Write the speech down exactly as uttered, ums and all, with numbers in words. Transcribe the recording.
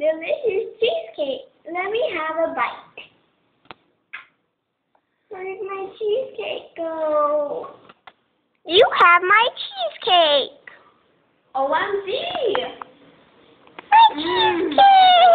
delicious cheesecake. Let me have a bite. Where did my cheesecake go? You have my cheesecake. O M G! My cheesecake!